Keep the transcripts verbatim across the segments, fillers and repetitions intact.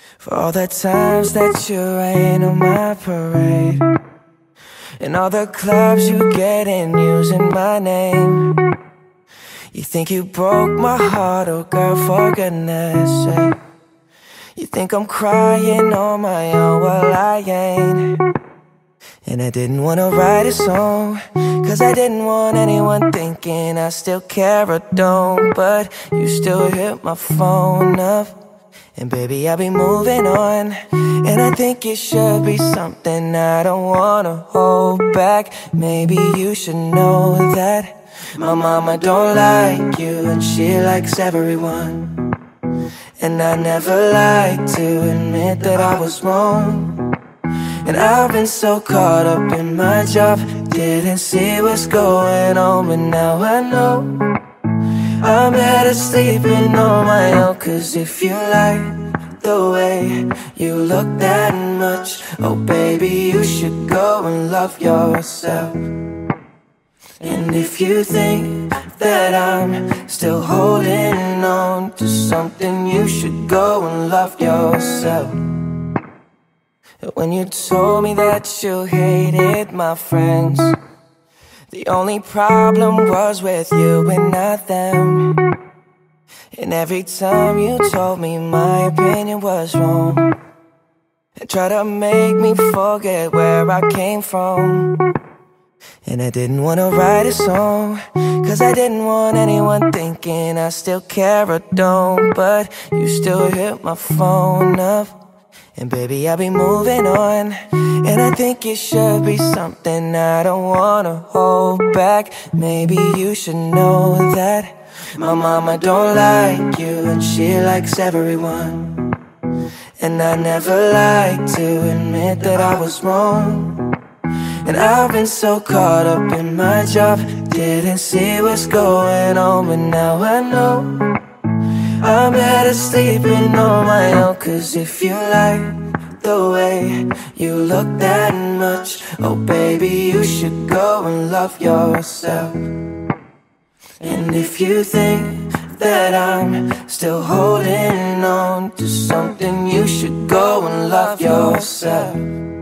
For all the times that you rain on my parade, and all the clubs you get in using my name. You think you broke my heart, oh girl, for goodness sake. You think I'm crying on my own, well I ain't. And I didn't wanna write a song, cause I didn't want anyone thinking I still care or don't. But you still hit my phone up, and baby, I'll be moving on. And I think it should be something I don't wanna hold back. Maybe you should know that my mama don't like you, and she likes everyone. And I never like to admit that I was wrong. And I've been so caught up in my job, didn't see what's going on. But now I know I'm better sleeping on my own. Cause if you like the way you look that much, oh baby, you should go and love yourself. And if you think that I'm still holding on to something, you should go and love yourself. When you told me that you hated my friends, the only problem was with you and not them. And every time you told me my opinion was wrong, and tried to make me forget where I came from. And I didn't wanna write a song, cause I didn't want anyone thinking I still care or don't. But you still hit my phone up, and baby, I'll be moving on. And I think it should be something I don't wanna hold back. Maybe you should know that my mama don't like you, and she likes everyone. And I never like to admit that I was wrong. And I've been so caught up in my job, didn't see what's going on. But now I know I'm better sleeping on my own. Cause if you like the way you look that much, oh baby, you should go and love yourself. And if you think that I'm still holding on to something, you should go and love yourself.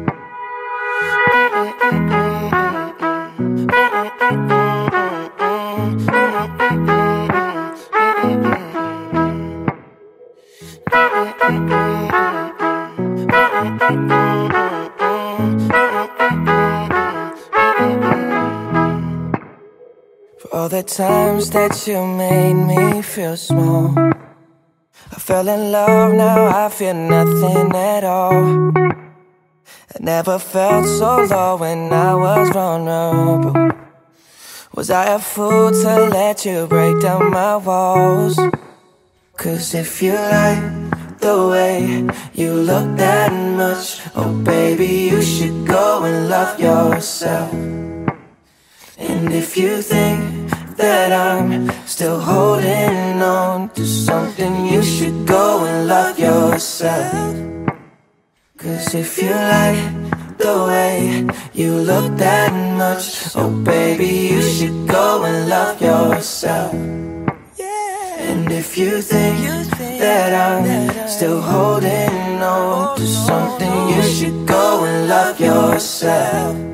For all the times that you made me feel small, I fell in love, now I feel nothing at all. I never felt so low when I was vulnerable. Was I a fool to let you break down my walls? Cause if you like the way you look that much, oh baby, you should go and love yourself. And if you think that I'm still holding on to something, you should go and love yourself. Cause if you like the way you look that much, oh baby, you should go and love yourself. And if you think that I'm still holding on to something, you should go and love yourself.